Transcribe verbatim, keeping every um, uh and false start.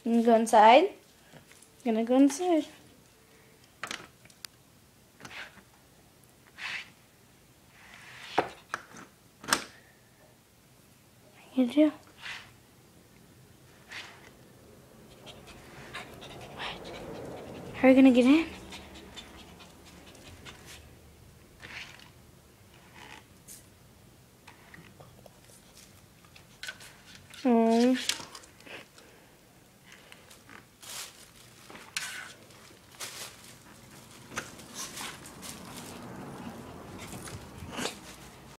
You gonna go inside? I'm gonna go inside. What you do? What? How are you gonna get in?